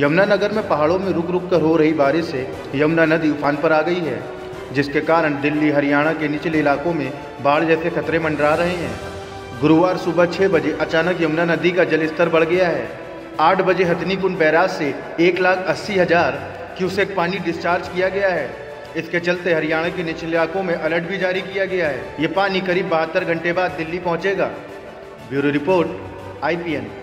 यमुनानगर में पहाड़ों में रुक रुक कर हो रही बारिश से यमुना नदी उफान पर आ गई है, जिसके कारण दिल्ली हरियाणा के निचले इलाकों में बाढ़ जैसे खतरे मंडरा रहे हैं। गुरुवार सुबह 6 बजे अचानक यमुना नदी का जलस्तर बढ़ गया है। 8 बजे हथनीकुंड बैराज से 1,80,000 क्यूसेक पानी डिस्चार्ज किया गया है। इसके चलते हरियाणा के निचले इलाकों में अलर्ट भी जारी किया गया है। ये पानी करीब 72 घंटे बाद दिल्ली पहुंचेगा। Bureau report, IPN।